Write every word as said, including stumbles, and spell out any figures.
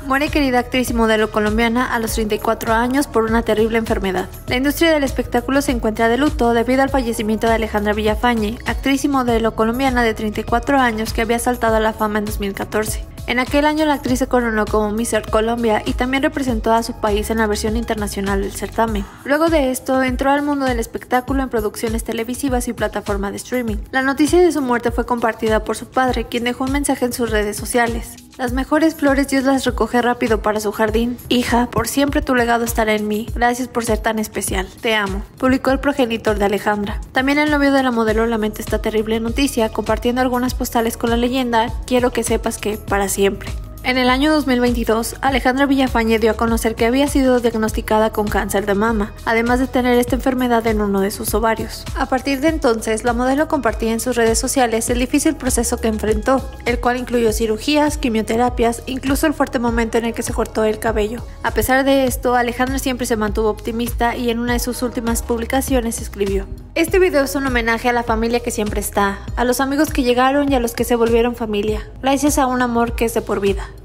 Muere querida actriz y modelo colombiana a los treinta y cuatro años por una terrible enfermedad. La industria del espectáculo se encuentra de luto debido al fallecimiento de Alejandra Villafañe, actriz y modelo colombiana de treinta y cuatro años que había saltado a la fama en dos mil catorce. En aquel año la actriz se coronó como Miss Earth Colombia y también representó a su país en la versión internacional del certamen. Luego de esto entró al mundo del espectáculo en producciones televisivas y plataforma de streaming. La noticia de su muerte fue compartida por su padre, quien dejó un mensaje en sus redes sociales. Las mejores flores Dios las recoge rápido para su jardín. Hija, por siempre tu legado estará en mí. Gracias por ser tan especial. Te amo. Publicó el progenitor de Alejandra. También el novio de la modelo lamenta esta terrible noticia, compartiendo algunas postales con la leyenda: quiero que sepas que para siempre. En el año dos mil veintidós, Alejandra Villafañe dio a conocer que había sido diagnosticada con cáncer de mama, además de tener esta enfermedad en uno de sus ovarios. A partir de entonces, la modelo compartía en sus redes sociales el difícil proceso que enfrentó, el cual incluyó cirugías, quimioterapias, incluso el fuerte momento en el que se cortó el cabello. A pesar de esto, Alejandra siempre se mantuvo optimista y en una de sus últimas publicaciones escribió: este video es un homenaje a la familia que siempre está, a los amigos que llegaron y a los que se volvieron familia, gracias a un amor que es de por vida.